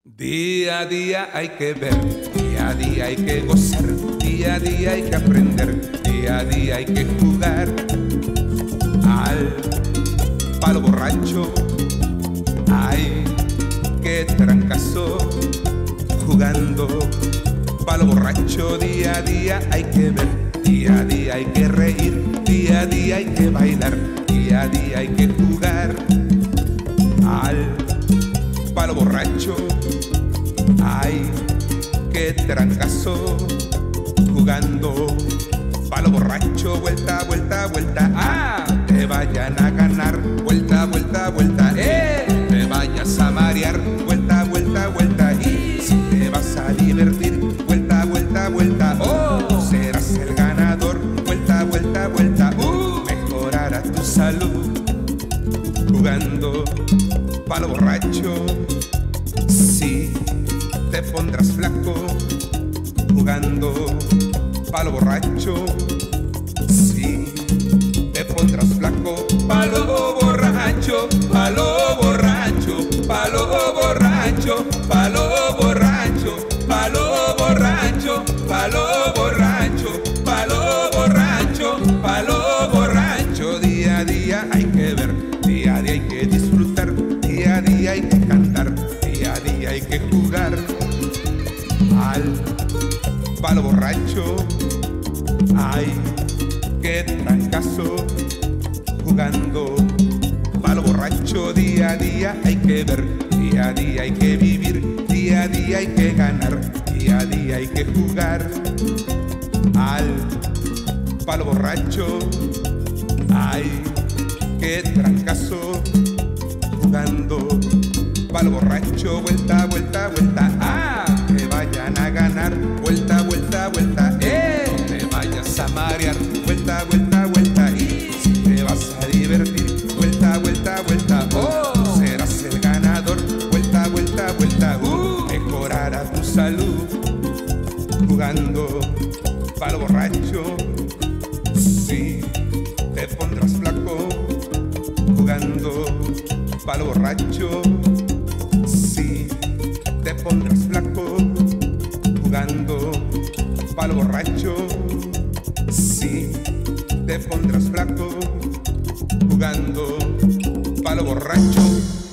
Día a día hay que ver, día a día hay que gozar, día a día hay que aprender, día a día hay que jugar al palo borracho. Ay, qué trancazo jugando palo borracho. Día a día hay que ver, día a día hay que reír, día a día hay que bailar, día a día hay que jugar al palo borracho. Ay, qué trancazo jugando palo borracho. Vuelta, vuelta, vuelta, ah, te vayan a ganar. Vuelta, vuelta, vuelta, te vayas a marear. Vuelta, vuelta, vuelta, y si te vas a divertir. Vuelta, vuelta, vuelta, oh, serás el ganador. Vuelta, vuelta, vuelta, mejorará tu salud jugando palo borracho. Sí, te pondrás flaco jugando palo borracho. Sí, te pondrás flaco. Palo borracho, palo borracho, palo borracho, palo borracho, palo borracho, palo borracho, palo borracho, palo borracho. Día a día hay que ver, día a día hay que disfrutar, día a día hay que cantar, día a día hay que jugar al palo borracho. Ay, qué trancazo jugando palo borracho. Día a día hay que ver, día a día hay que vivir, día a día hay que ganar, día a día hay que jugar al palo borracho. Ay, qué trancazo jugando palo borracho. Vuelta, vuelta, vuelta, ah, te vayan a ganar. Vuelta, vuelta, vuelta, te vayas a marear. Vuelta, vuelta, vuelta, y si te vas a divertir. Vuelta, vuelta, vuelta, oh, serás el ganador. Vuelta, vuelta, vuelta, mejorará tu salud jugando palo borracho. Sí, te pondrás flaco jugando palo borracho. Sí, te pondrás flaco jugando palo borracho. Sí, te pondrás flaco jugando palo borracho.